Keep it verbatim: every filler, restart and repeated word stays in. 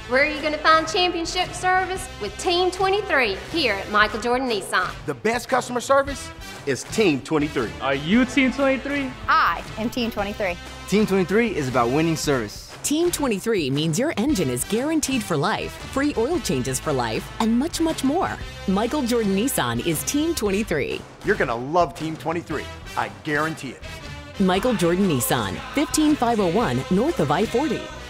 Where are you going to find championship service? With Team twenty-three here at Michael Jordan Nissan. The best customer service is Team twenty-three. Are you Team twenty-three? I am Team twenty-three. Team twenty-three is about winning service. Team twenty-three means your engine is guaranteed for life, free oil changes for life, and much, much more. Michael Jordan Nissan is Team twenty-three. You're gonna love Team twenty-three. I guarantee it. Michael Jordan Nissan, fifteen five oh one north of I forty.